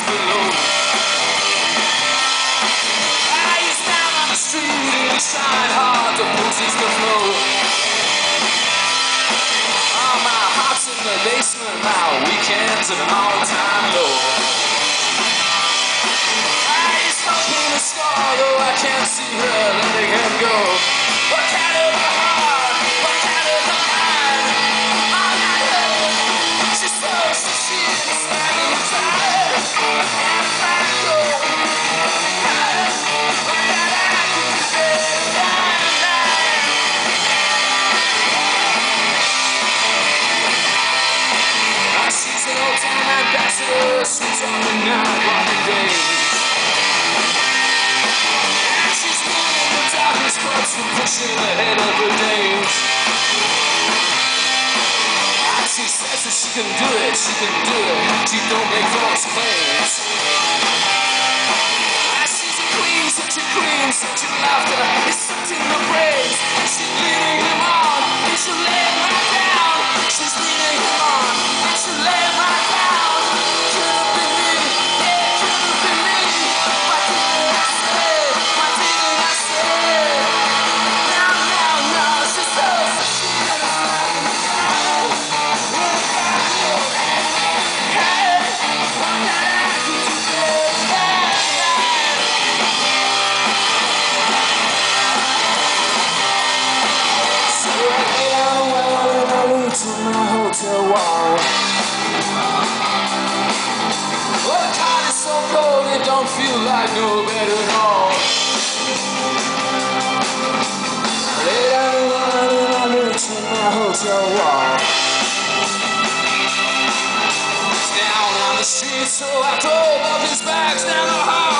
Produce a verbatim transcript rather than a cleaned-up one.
below. Ah, he's down on the street and he's trying hard to push the flow. Oh, my heart's in the basement, my weekend's at an all-time low. Ah, he's humping a scar, though I can't see her letting him go. What kind of a heart? What kind of a mind? All night long, she's so sincere, she's standing tired. And if I go, what that I can do better than that. Ah, she's an old-time ambassador, she's on the night walking days. And she's winning the darkest clubs and pushing ahead of her days. Ah, she says that she can do it, she can do it, she don't make false claims. Ah, she's a queen, such a queen, such a laughter, it's such in the brains. And she's leading him on, and she'll lay him right down. She's leading him on, and she'll lay him right down. Could have been me, yeah, could have been me. Why didn't I say, why didn't I say? No, no, no, she's so, so she could have stopped me down. What about you? Hey, what can I do to better that? So I lay down well and I lean to my hotel wall. Well, the car is so cold it don't feel like no bed at all. I lay down well and I lean to my hotel wall. It's down on the street, so I drove up his bags down the hall.